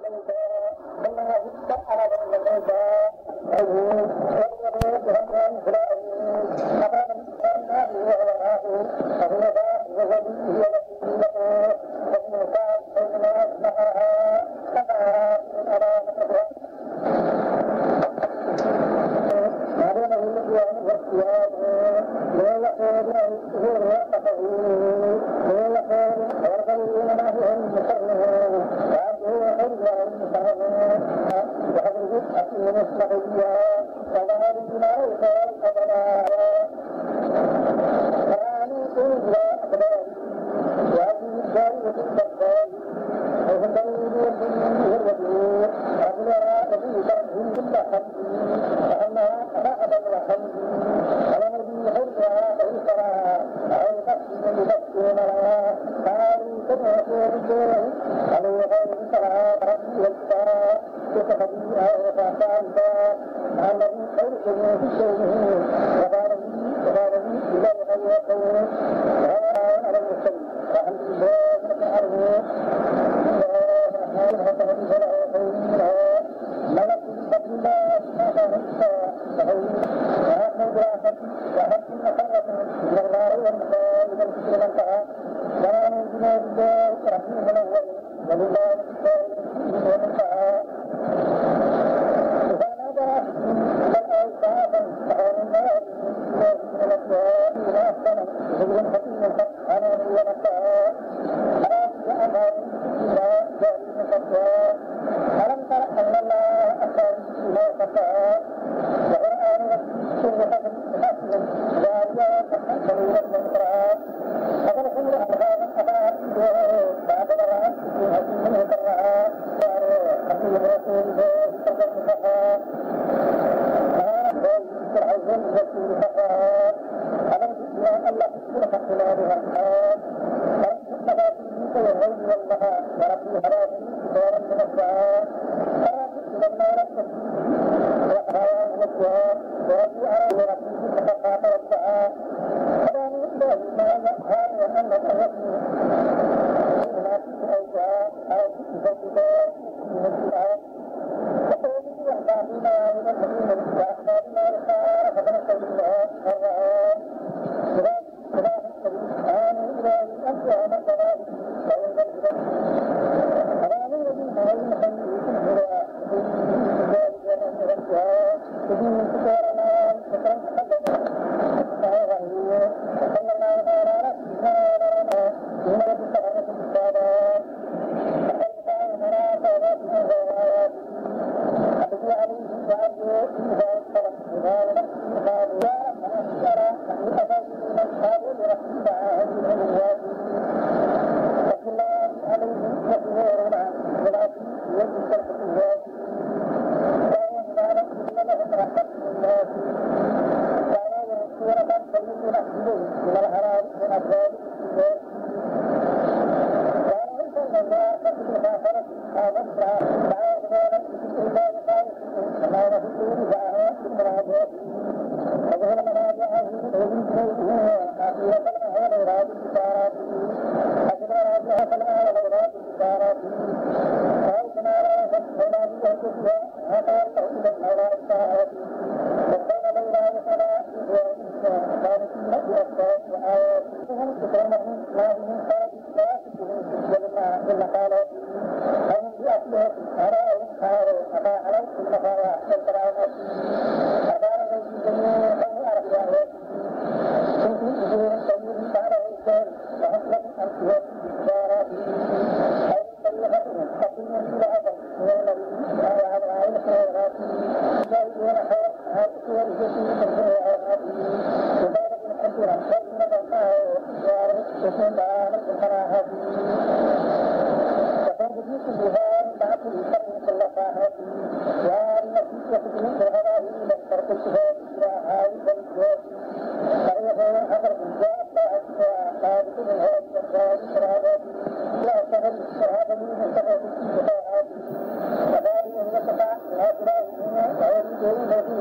Thank you.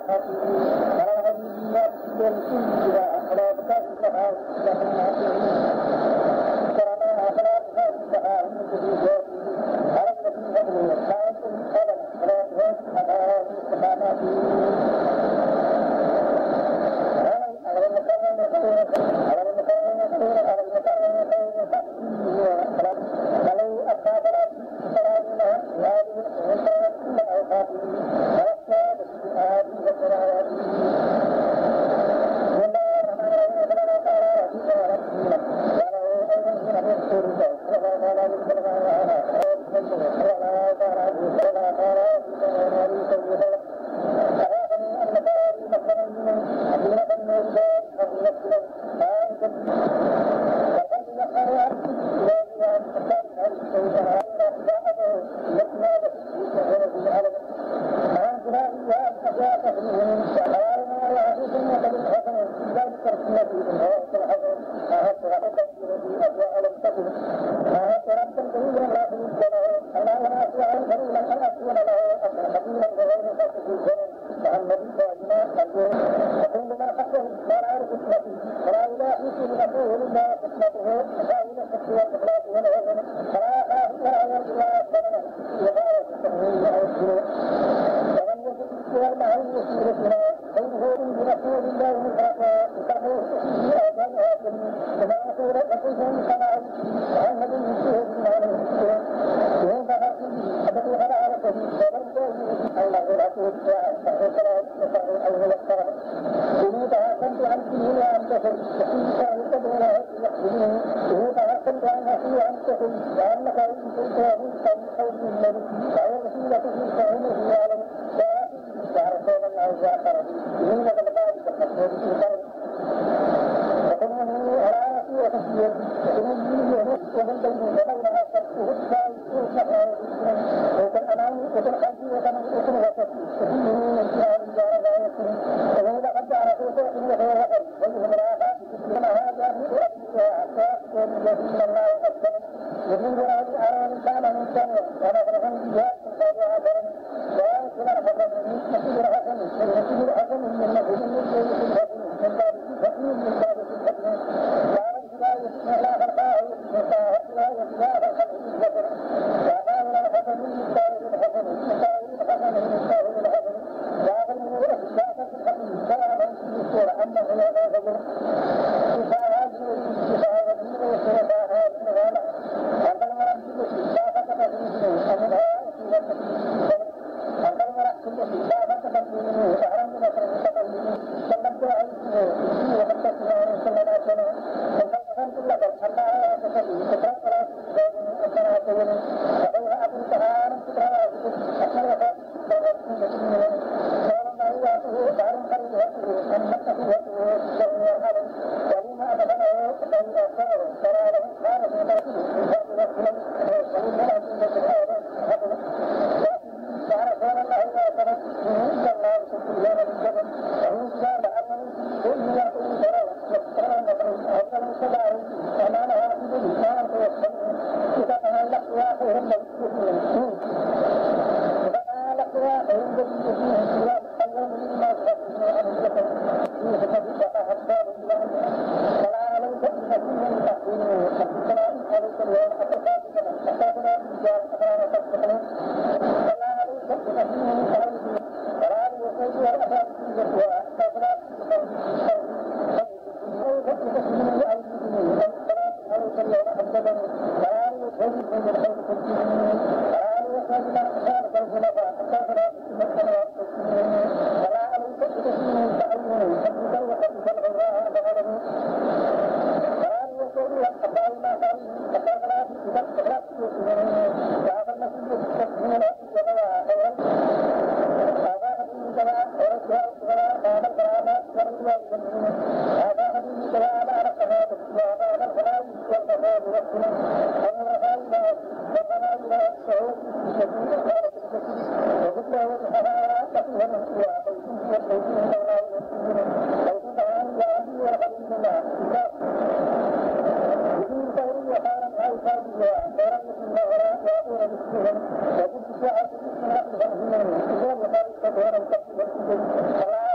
Kalau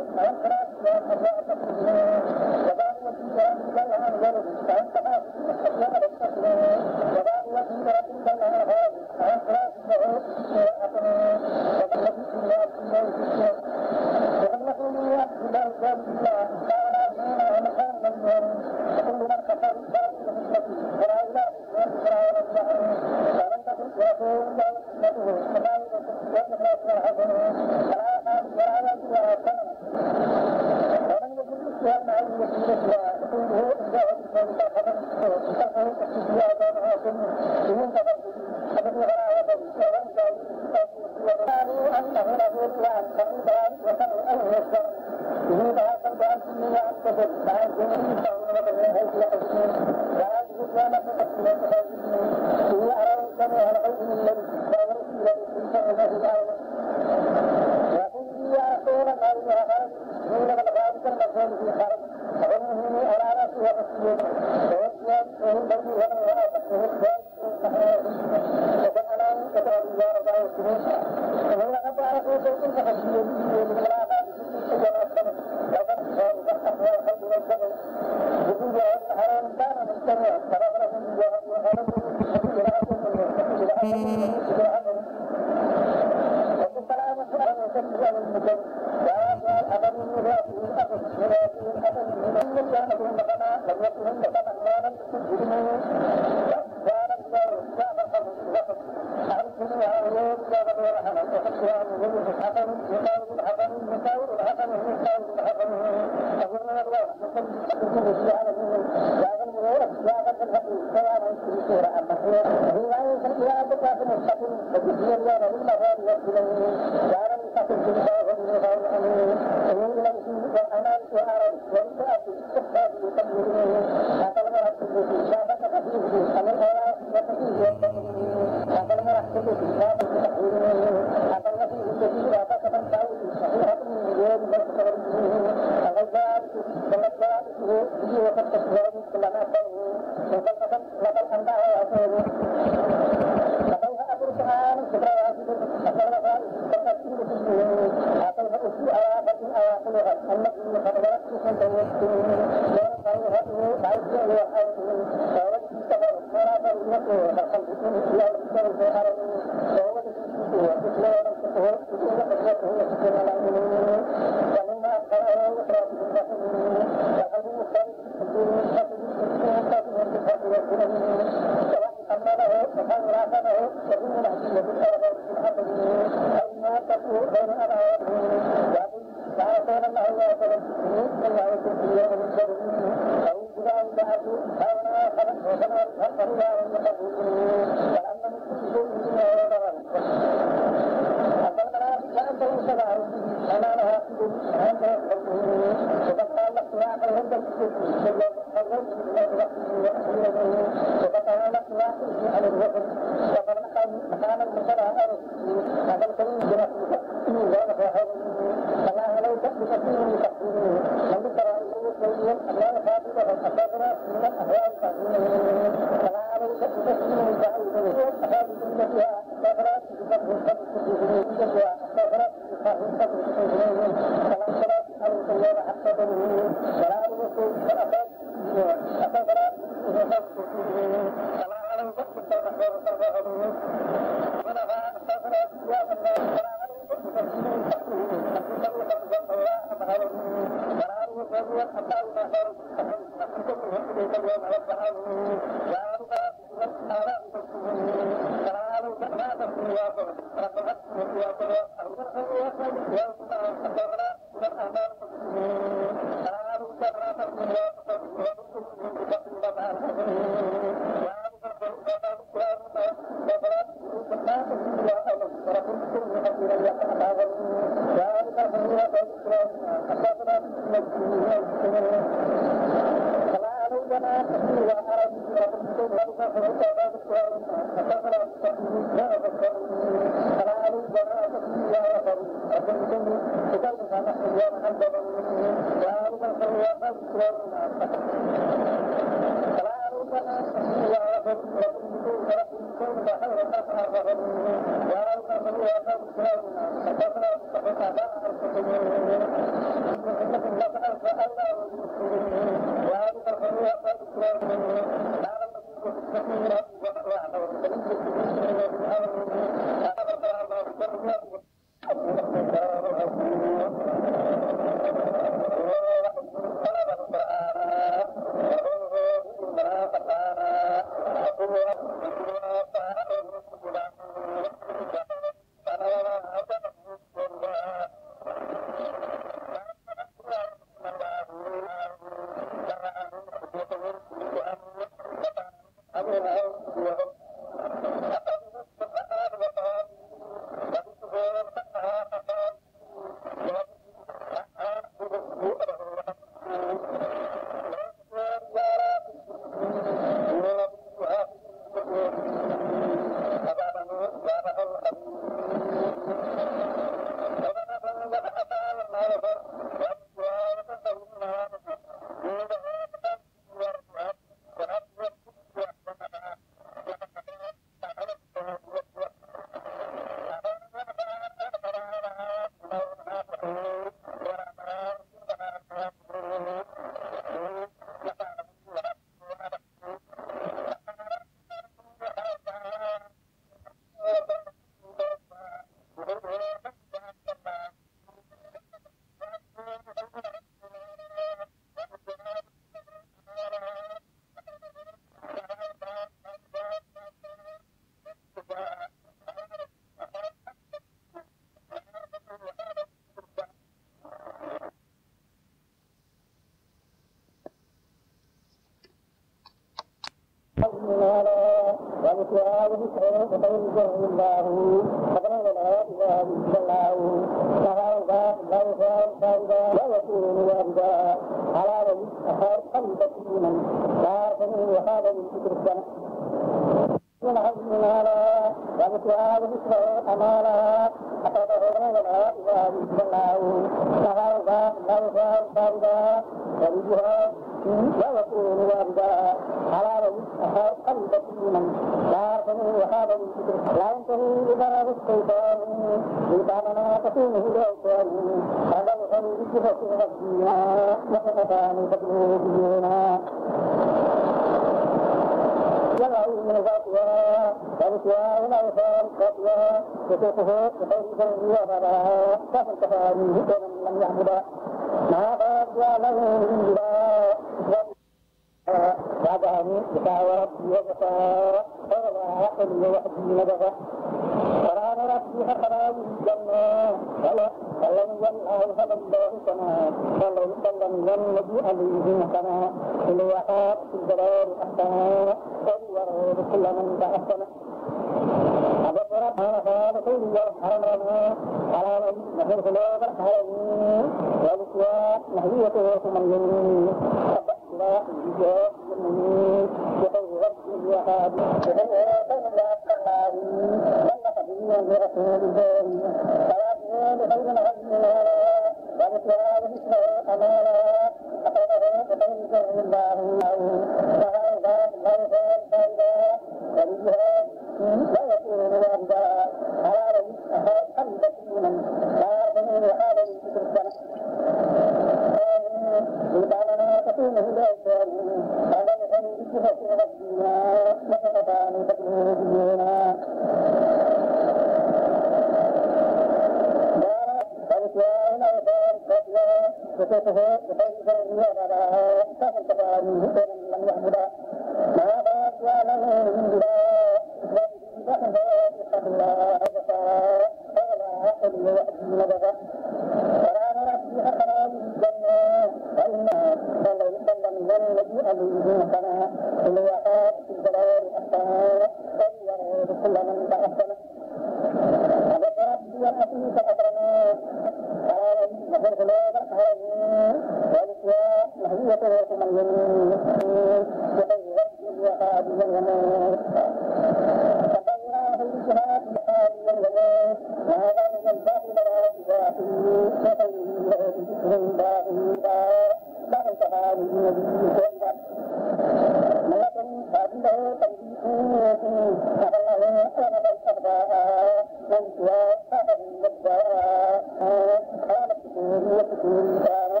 الأغباء وانتواء النباء قالت تكون وتكون كانت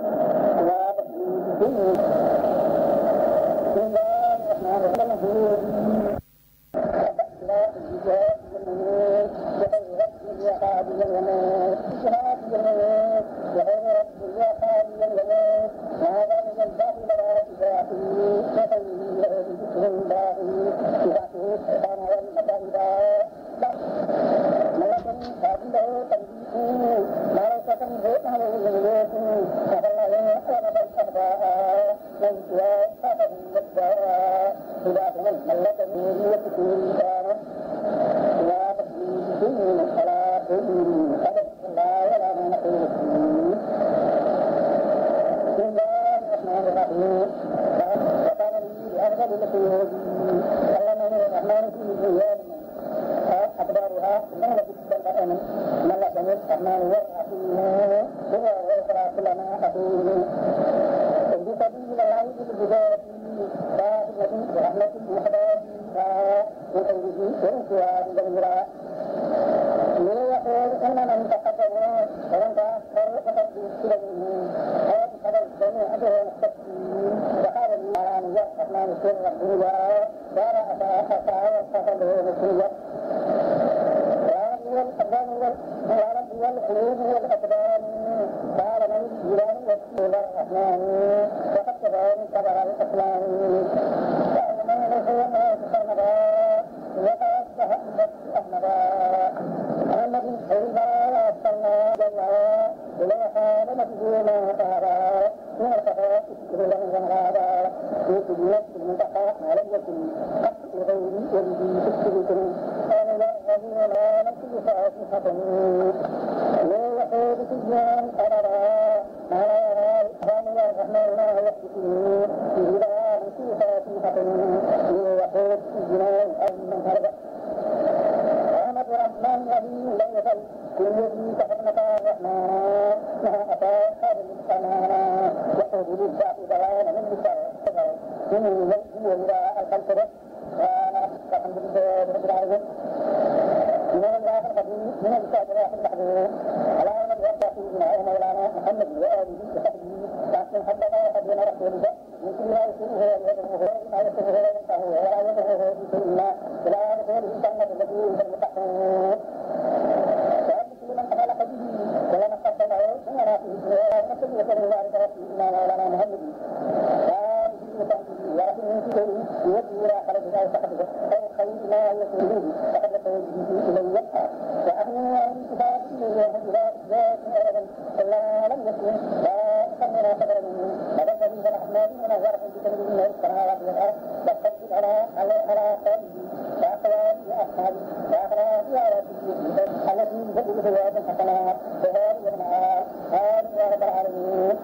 بسم الله الرحمن الرحيم لا الجزاء والنور بغير رب الوهاب والنور شهاد والنور بغير رب الوهاب والنور هذا من الباطل لا إباحي وخير ذكر الله إباحي الشيطان والمكائد ملكا قابله تنبيه ملكة بيته يملك فهله أغلب الأهداء وانتواء فهل النباء إله من ملكة بيته كانت لا تسليم من الصلاة أبد الله ولا نقول بسم الله الرحمن الرحيم وقال لي بأفضل القيود علمني الرحمن في الدنيا أقدارها من لبثت الأمن من لبثت الرحمن والرحيم هو ويقرأ كل ما أقول بسبيل الله بالهداية فاهمة برحمة محباب وقوله وانتواء بالمراء ليقول إن من تقدم ومن تأخر فقد يسكر منه أو بخبر الجميع أجر التسليم وقال الله الرحمن سر الدنيا دار أساء وصفه نسيا والأبدان والقلوب والأبدان قال من الجيران والسول الرحمن وقد كذلك كبر الأسلام قال من نسي الناس فالنبا وتوجه أحمدا محمد حيبا وأصلنا جمعا إليها لمسجونا طهرا من الصفاء اسكر لمن غمرادا في سجنة المنتقى ما لم يكن قط لغيري ولدي تسكركم أنا الذين لا نكتب فاتحة لا يقول سجان أرى ما لا يرى الإحرام والرحمن الله يحدثني في لا نكتب فاتحة لا يقول سجان أمن هرب رحمة الرحمن الذي لا يزل كل يدي كحكمة الرحمن لها أتى خادم السماء يقول للذات دوان من بشر من يلزي وراء الخلق الحمد لله رب العالمين من الله القديم من الكافرات المحذور على من يرضى فينا مولانا محمد وآله وصحبه لكن حبنا وحبنا رسول الله من كل ما يسره ويده ما يسره وينفعه ولا يده في شيء ما ولا يده الجنة التي هي المتقون وأبكي من خلق به ولا نقص له ولا فيه ونسل يسر الله رسولنا مولانا محمد ولكن في يد إلى خرجنا وسحبه أو خير ما يكون فقد يتوجه إليه يبقى وأهل عن كتابه وهجرات ذات أبدا إلا لم يكن لا أخذنا قدر منه فبدأ به الأحمد ونظره بتنبيه من السماوات والأرض واستجد على قلبه وأخوات أصحابه وأخوات آياته التي تدل بيات الحسنات وهذه المعاد هذه يا رب العالمين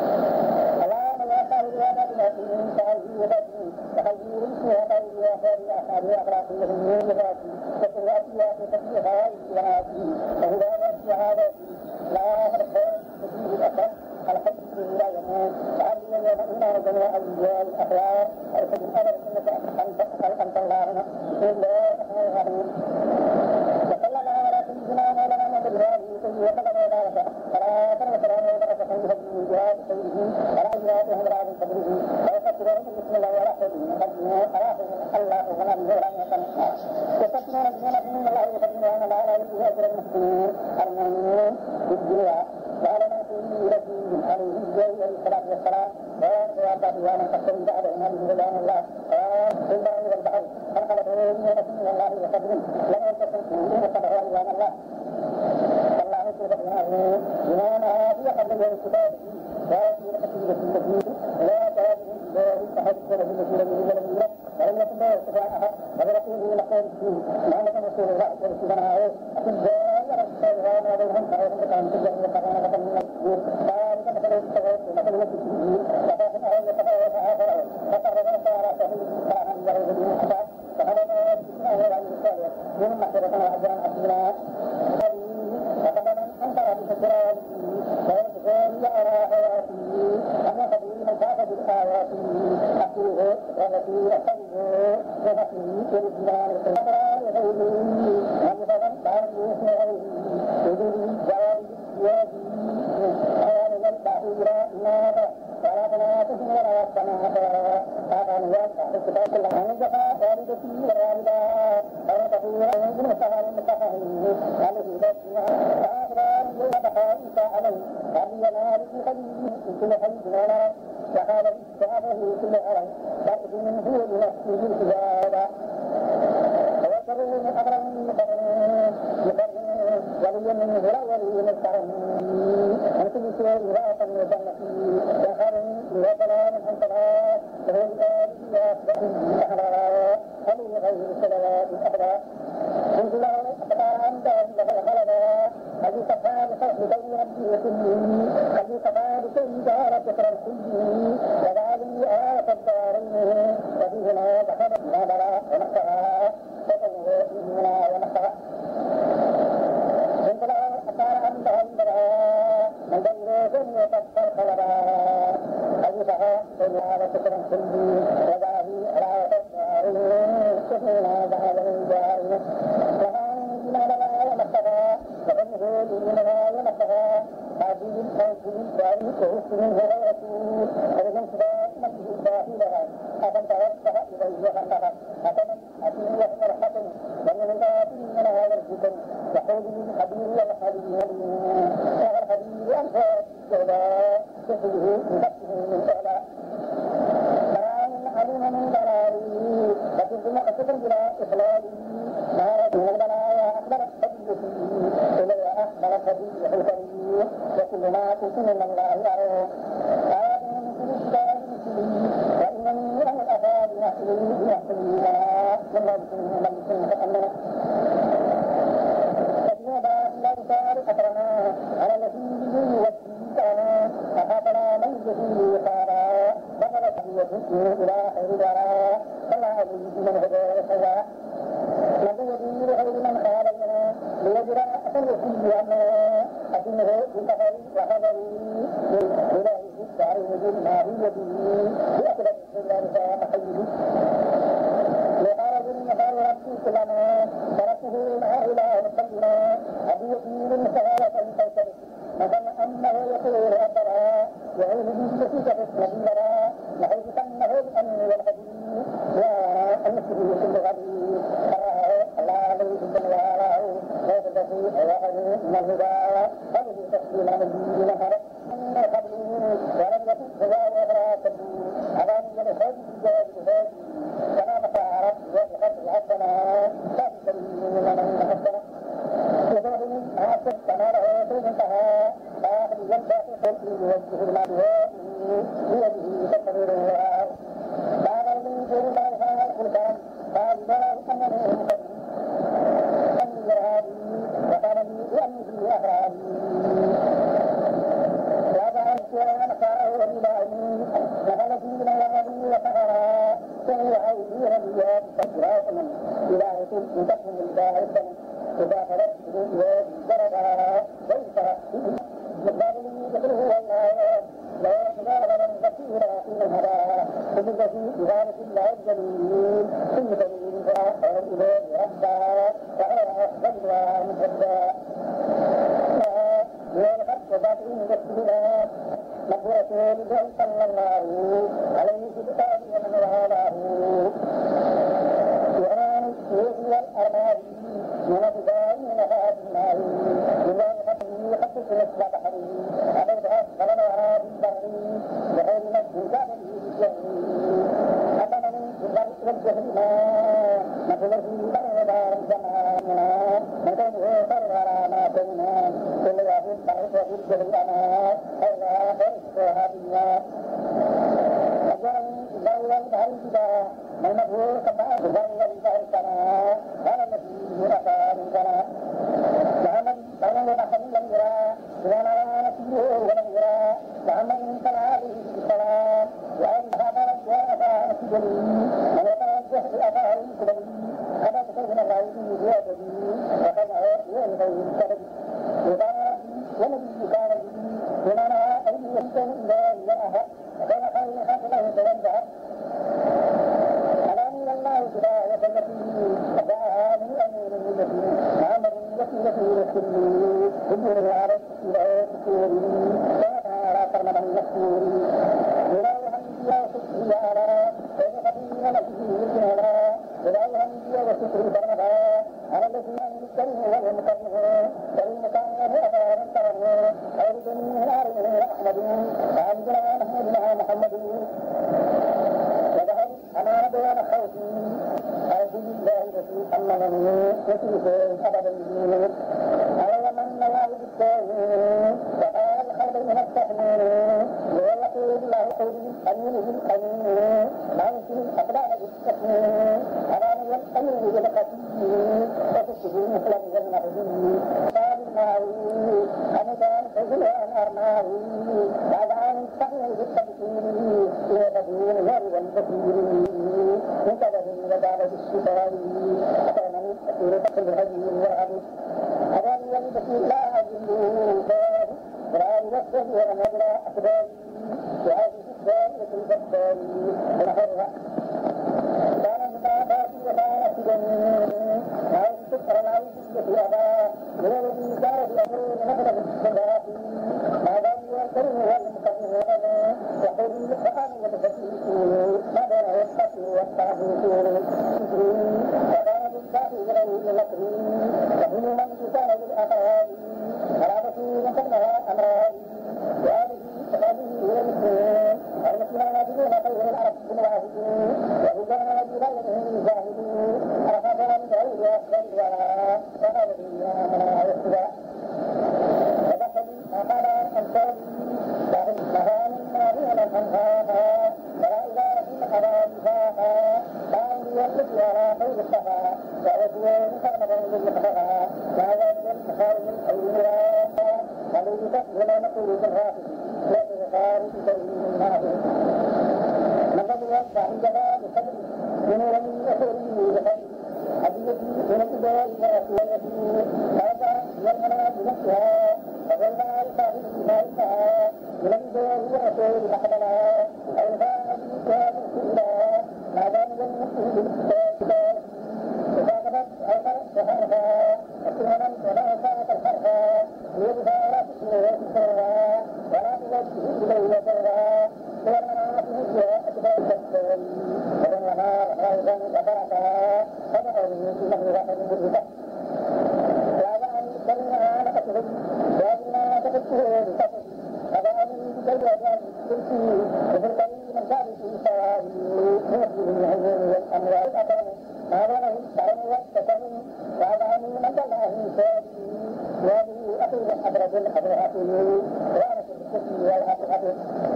من تعزيه وبدنه وخير فيها خير وخير أصحاب أخلاق من يفاتي وقواتها في تسبيحها وآتيه وهدى وعاداته لا أرحام تجيب الأخر الحج لا يموت وعلي يومئنا جميع الرجال الأخيار أرسل الأمر إنك أنت اللهم بسم الله الرحمن الرحيم وصلى الله على سيدنا مولانا محمد وآله وسلم وبارك فلا تنسى وبارك خير من جهاد سيده ولا جهادهم العظيم قدره بسم الله الرحمن الرحيم الله ونبيه ورحمة وستنا نجمنا من الله وسلم وأنا لا أعلم أجر المسلمين المؤمنين في الدنيا وعلى من فيه رجيم عليه الجاي الصلاة والسلام وأعطاه وأنا تقتل بعد إمامه رضوان الله في البر والبحر فانقلب إليه من الله وسلم لم يلتقم فيه وصبر رضوان الله والله سبحانه بما هي قبل الكتاب وفي الكتاب التي لا تهاجم فحدث له الذين من الله ولم يكن له استطاع احد وبرسوله لقول فيه محمد رسول الله ورسولنا عليه احباء رسول الله بينهم فاوهم بكم تجري وقرانا لكم من الكفور ذلك مثل التوحيد مثل التكبير وفاهم اهل يتفاوت اخر فقرب على سبيل فاهم يعود به حساب فهذا اسمه العلم الصالح من محسرة واجرا عظيما وقبلا انكر بفكرات ويتفاوت على حياته ان قديم الكافه بالايات حقوقه والتي يحتمل وفقه والإجمال والقدر يدعو بعد يسمعه يدري جواب يدي أيان البحيرة نارا ولكنها تسمع ربنا فأنا يسمع الكتاب الله نجفا والدتي والوالدة أنا تقول أن المستقر المستقرين هذه بسمع فأخبار يوضحها إيسا عليه هذه ينال في خليل كل حديث نانا وقال استعاده كل أرى تأتي منه لنفسه الحجابة ويسرون أقرب من ولي من هلا ولي من الكرم أن كل شيء رأسا وجنتي وخير وسلام عن سلام وهو الآن يصبح الأحرار هل غير السلوات الأحرار قلت له أخبار عن ذلك فخلدا قد كفى بخلق كون ربي كله قد كفى بكل دار كفر الكل وذلك آية الدارين وفيهما ذهب نابرا ونحتها فتنه فيهما ونحتها قلت له أخبار عن ذلك من بينكم يتبقى الخلدا قد كفى بكل دار كفر الكل وذلك آية الدارين وفيهما ذهب الدارين منها ونفها عزيز موجود داري وحسن هو رسول أرجم سبا نفسه الباهلها أفن توجه إليه خلقها حسنا أتيه وحن الحسن ومن الباطل من هذا الفتن يقول الحبيب والحبيب الحبيب أنفاس السوداء تسله بنفسه من أعلى مرام علم من ضراري وكنتم أسفا بلا إخلالي ما من البلايا أكبر إلي أحمل خبيث الكريم وكل ما كنت من الله يعلم آمن كل الكتاب مثلي وإنني أنا الأفاد نحلي لنا من الله تأمنا فجنبا لا يسار أكرنا على الذي به وجهي أخافنا من يجري خارا بغل سبيته إلى خير دارا فلا عليه من هدى سواء لم يدير غير من خالينا ليجرى أثر كل أمنا أتنه بسفري وحضري إلهي الدار وجل ماهيتي بأكبر السلام محيي لخرج المثال ربي كلنا تركه مع إله وصلنا هديتي للمسألة الكوثر مثل أنه يقول أبرا وعين بالتي تفت نبينا نحيث أنه الأمن والهدي وأنسه كل غدي الله عليه الدنيا ليس الذي أوعد من الهدى فله تسليم نبينا فرق من قبله ولم يكن سواء ولا تبدو أغاني الهدي جواب الهدي كما مشاعرت وبخط الحسنة لا تسليم من حسنة يدعوني أعصب كما له انتهى آخر ينبع في خلقه يوجه المعدوى بيده تكبير الله بعد من دون الله فعل الكلام قال لا أنني مقدم أني هذه وقال لي أني أخراني وضع السيران نصاره وبدائي نفل دين وغني وفقرا سمي عيدي ربيات فجرات من إله تنتقم الدار السنة إذا خلت بذيوات درجها ليس مقابلي بقله والله لا يحضر من بصيرا إن الهدى تجد في إغارة الله الجليل كل دليل فأخر إليه ربا وعلى أخبرها مهدا ولقد وضعين جسدنا مقبرة لجل صلى الله عليه كتاب ومن وعلاه وأنا الشيخ والأرباب من الدائم نفاذ النار لله خطه خطه مثل بحري عليها فلنها بالبر بغير مجد كامله بالجهل أتمني بالبر والجهل مثل البر ودار الجمعنا مكانه فرغر ما كنا كل يوم البر وبالجهل أنا إلا فرشها بالله أجرني دولة الهرجة من مبهور كبار دولة الهرجة قال النبي أفعال الجنة محمد بين يبحث لم يرى إذا لا نسيه ولم يرى محمد من كلامه بالسلام وأن هذا الجواب نسجني من يتوجه بأفعال كبري هذا تكون الغيب بيده وخذه ينبغي السبب وقال ونبي كان به ومنع أن يهتم إلى الله وكان خير خلقه توجه ألم الله كفاية التي دعاها من أمير التي محمد كله بدون عرب لا تكوري لا ترمى النسوري ولا الأنبياء وشكري على ويغفين نجيه على ولا الأنبياء وشكري برمضا على الذين يمكنه والمكرمه والمكان أبا منتظره أرد من ناره أحمد وعندنا نحن محمد وذهب أنا بيان خوفي أعوذ بالله الذي أمنني وفيه أبدا الدين على من نوال بالتاهين وقال الخير من التحمين ويقول الله قولي أمين بالأمين أنسل الأقلال بالتحمين أراني الأمين بالقتيل وفكه مثل الجنة قال المعوي أمدان فزل وأن أرماوي بعد عن التحمل بالتبكير ويبدون يروا البكير منتبه وبعد الشفاء أتمنى أسير تقل الهدي والعبد أراني البكير لا أجله ولا يوسف ونبل أسبابي وهذه الثانية البكاري ونحرها كان مطاباتي وكان أسجني هذه السكر العوزية في أبا من الذي كان في أمرين نبل بالسباب هذا هو الكريم والمكرم ولنا يقول القرآن وتفتيحه ما بين الوسط والتعبير وكان بالكافي غير مكرين ومن من كان بالأقوال على بصير قبلها أمران وهذه هي المسلمين المسلمين خير العرب بالواحدين وهجرنا بغيرهم الجاهلين أخذنا من غير أفضل ولا وغيرها من يحتوى وبحري أقال أنصاري فهم لها من مارين أنهاها ولا إله إلا حرامها قال يولد على خير الصفا وعزوه مكرمة للمحرها ما ذلك المخارج الأولياء وليس ولا نقول بالرافض لا تغارب سبيل الله لقد وضع الجلال بقدر من ولي أخوره بقدر هديتي من الإباء ورسولتي هذا والمنى بنفسها وظلنا الفاظ بفائدها من الإباء ورسول أحدنا أولها أبيك مسؤولا ما دام ينمسه بالكتاب وفاقبت أوقات سهرها وكمنا ولا فاقت الحرها ليبها لا تسميه تسرها ولا توجه إليه وزرها ورمناته فيها أكبر الشكل وظنها غيظا وفرقها فدعوا به في نهر واحد بالرفق وأضعني كلمها لقته وأضنا تفكه بكفه أضعني بكي وجعل كرسي وفرقني من ثابته سوائي ويحيي العيون والأموال أقل ما ظنه الشعر والتسمي وأضعني من الله سادي وهذه أخي الحضرة الحضرة وأنس الكفي والعقل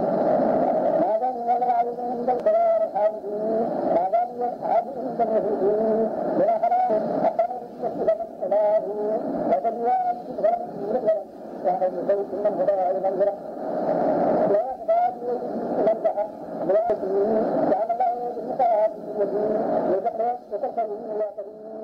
هذا من الغالب عند القرآن الحامدين هذا من الحامد عند المهدين ولا حرام أقام بالشكل من الله وتبيان ولم يرد وهذا بيت من هدى المنزلة لا أخبار من ذهب ولا أسمين جعل الله بالمساعد باليدين وذكر وتكرم وتكرم